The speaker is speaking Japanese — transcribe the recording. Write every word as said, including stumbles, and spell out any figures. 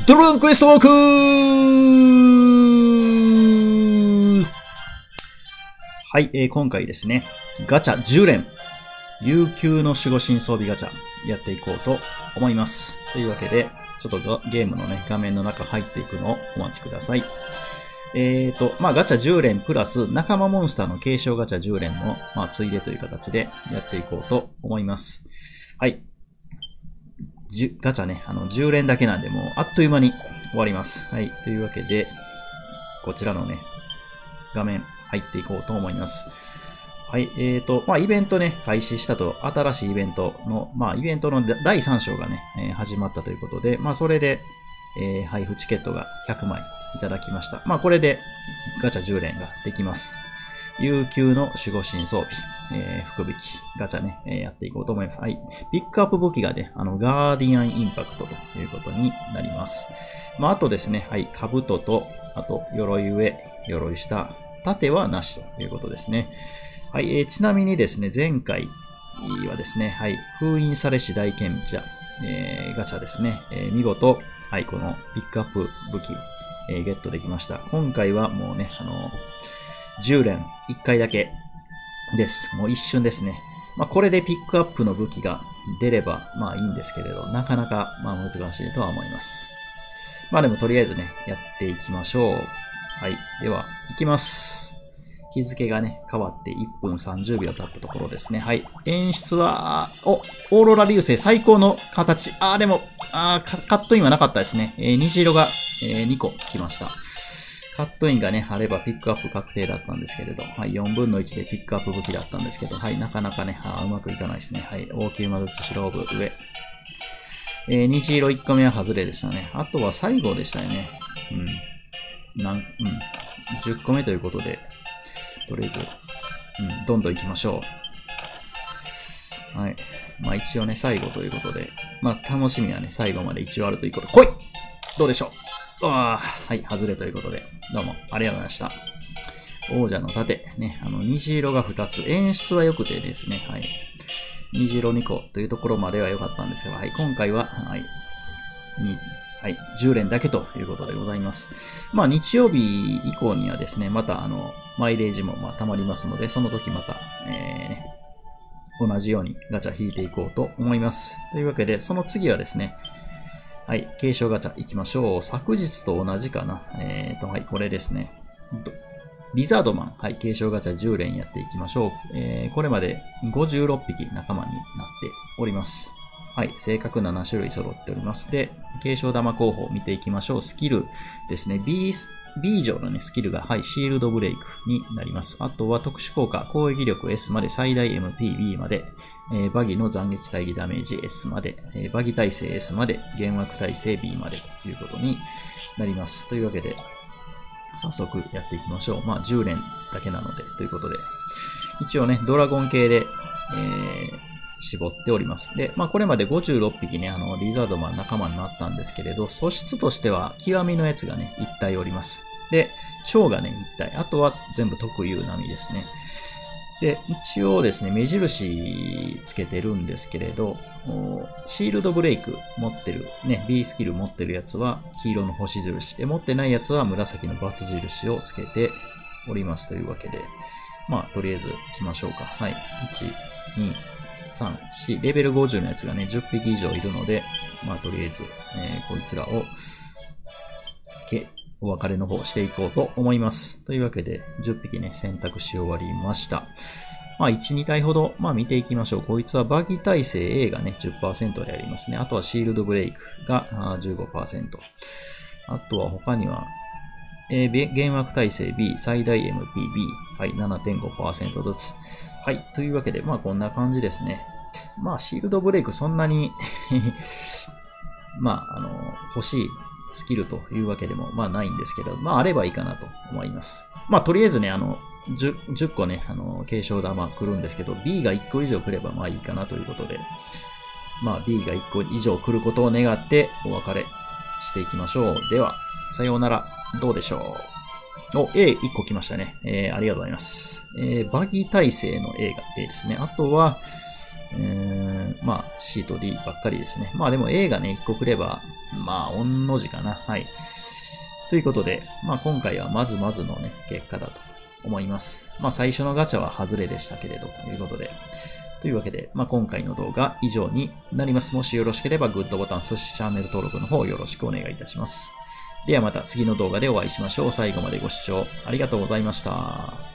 ドラゴンクエストウォークはい、えー、今回ですね、ガチャじゅう連、悠久の守護神装備ガチャやっていこうと思います。というわけで、ちょっとゲームのね、画面の中入っていくのをお待ちください。えーと、まあガチャじゅう連プラス仲間モンスターの継承ガチャじゅう連の、まあついでという形でやっていこうと思います。はい。ガチャね、あの、じゅう連だけなんで、もう、あっという間に終わります。はい。というわけで、こちらのね、画面、入っていこうと思います。はい。えーと、まあ、イベントね、開始したと、新しいイベントの、まあ、イベントのだいさん章がね、えー、始まったということで、まあ、それで、えー、配布チケットがひゃくまいいただきました。まあ、これで、ガチャじゅう連ができます。悠久の守護神装備。えー、福引き、ガチャね、えー、やっていこうと思います。はい。ピックアップ武器がね、あの、ガーディアンインパクトということになります。まあ、あとですね、はい、兜と、あと、鎧上、鎧下、盾はなしということですね。はい、えー、ちなみにですね、前回はですね、はい、封印されし大賢者、えー、ガチャですね、えー、見事、はい、このピックアップ武器、えー、ゲットできました。今回はもうね、あの、じゅう連いっかいだけ、です。もう一瞬ですね。まあ、これでピックアップの武器が出れば、まあいいんですけれど、なかなか、まあ難しいとは思います。まあでもとりあえずね、やっていきましょう。はい。では、いきます。日付がね、変わっていっぷんさんじゅうびょう経ったところですね。はい。演出は、お、オーロラ流星最高の形。あーでも、あーカットインはなかったですね。えー、虹色が、えー、にこ来ました。カットインがね、あればピックアップ確定だったんですけれど、はい、よんぶんのいちでピックアップ武器だったんですけど、はい、なかなかね、あうまくいかないですね。はい、大きい魔術白部上。えー、虹色いっこめは外れでしたね。あとは最後でしたよね。うん。なん、うん。じゅっこめということで、とりあえず、うん、どんどん行きましょう。はい。まあ一応ね、最後ということで、まあ楽しみはね、最後まで一応あるということで、来い！どうでしょう？あはい、外れということで、どうもありがとうございました。王者の盾、ね、あの、虹色がふたつ、演出は良くてですね、はい。虹色にこというところまでは良かったんですが、はい、今回は、はい、に、はい、じゅう連だけということでございます。まあ、日曜日以降にはですね、また、あの、マイレージも、まあ、溜まりますので、その時また、えー、同じようにガチャ引いていこうと思います。というわけで、その次はですね、はい。継承ガチャ行きましょう。昨日と同じかな。えーと、はい。これですね。リザードマン。はい。継承ガチャじゅう連やっていきましょう。えー、これまでごじゅうろっぴき仲間になっております。はい。正確なな種類揃っております。で、継承玉候補を見ていきましょう。スキルですね。B、B 以上のね、スキルが、はい。シールドブレイクになります。あとは特殊効果、攻撃力 S まで、最大 エムピービー まで、えー、バギの斬撃対義ダメージ S まで、えー、バギ耐性 S まで、幻惑耐性 B までということになります。というわけで、早速やっていきましょう。まあ、じゅう連だけなので、ということで。一応ね、ドラゴン系で、えー、絞っております。で、まあ、これまでごじゅうろっぴきね、あの、リザードマン仲間になったんですけれど、素質としては、極みのやつがね、いち体おります。で、蝶がね、いち体。あとは全部特有並みですね。で、一応ですね、目印つけてるんですけれど、シールドブレイク持ってる、ね、B スキル持ってるやつは黄色の星印で、持ってないやつは紫の×印をつけておりますというわけで、まあ、とりあえず行きましょうか。はい。いち、に、さん、よん、レベルごじゅうのやつがね、じゅっぴき以上いるので、まあ、とりあえず、えー、こいつらを、け、お別れの方していこうと思います。というわけで、じゅっぴきね、選択し終わりました。まあ、いち、に体ほど、まあ見ていきましょう。こいつはバギ耐性 A がね、じゅっパーセント でありますね。あとはシールドブレイクが じゅうごパーセント。あとは他には、えー、幻惑耐性 B、最大 エムピービー、はい、ななてんごパーセント ずつ。はい、というわけで、まあこんな感じですね。まあ、シールドブレイクそんなにまあ、あの、欲しいスキルというわけでも、まあないんですけど、まああればいいかなと思います。まあとりあえずね、あの、10, じゅっこね、あの、継承玉来るんですけど、B がいっこ以上来ればまあいいかなということで、まあ B がいっこ以上来ることを願ってお別れしていきましょう。では、さようなら、どうでしょう。お、Aいっこ来ましたね。えー、ありがとうございます。えー、バギ耐性の A が A ですね。あとは、えー、まあ C と D ばっかりですね。まあでも A がね、いっこ来れば、 まあ、御の字かな。はい。ということで、まあ今回はまずまずのね、結果だと思います。まあ最初のガチャは外れでしたけれど、ということで。というわけで、まあ今回の動画以上になります。もしよろしければグッドボタン、そしてチャンネル登録の方よろしくお願いいたします。ではまた次の動画でお会いしましょう。最後までご視聴ありがとうございました。